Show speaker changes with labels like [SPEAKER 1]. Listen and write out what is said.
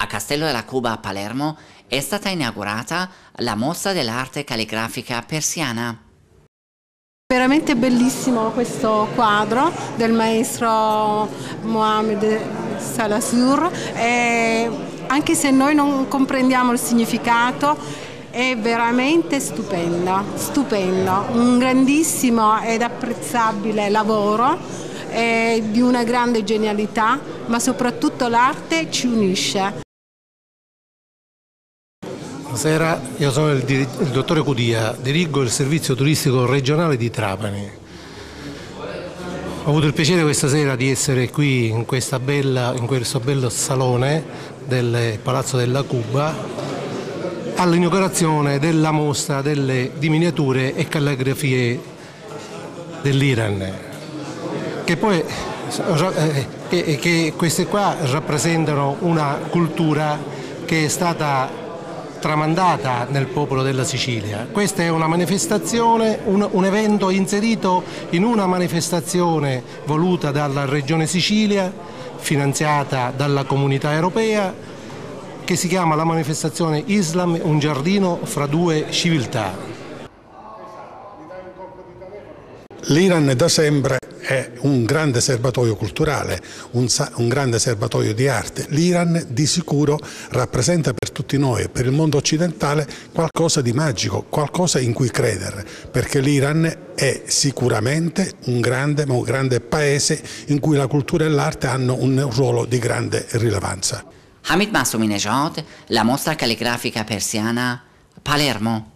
[SPEAKER 1] A Castello della Cuba a Palermo è stata inaugurata la mostra dell'arte calligrafica persiana.
[SPEAKER 2] Veramente bellissimo questo quadro del maestro Mohamed Salahsour, anche se noi non comprendiamo il significato, è veramente stupendo, un grandissimo ed apprezzabile lavoro, di una grande genialità, ma soprattutto l'arte ci unisce.
[SPEAKER 3] Buonasera, io sono il dottore Cudia, dirigo il servizio turistico regionale di Trapani. Ho avuto il piacere questa sera di essere qui in questo bello salone del Palazzo della Cuba all'inaugurazione della mostra delle miniature e calligrafie dell'Iran, che queste qua rappresentano una cultura che è stata tramandata nel popolo della Sicilia. Questa è una manifestazione, un evento inserito in una manifestazione voluta dalla Regione Sicilia, finanziata dalla Comunità Europea, che si chiama la manifestazione Islam, un giardino fra due civiltà.
[SPEAKER 4] L'Iran da sempre è un grande serbatoio culturale, un grande serbatoio di arte. L'Iran di sicuro rappresenta per tutti noi e per il mondo occidentale qualcosa di magico, qualcosa in cui credere, perché l'Iran è sicuramente un grande paese in cui la cultura e l'arte hanno un ruolo di grande rilevanza.
[SPEAKER 1] Hamid Masouminejad, la mostra calligrafica persiana, Palermo.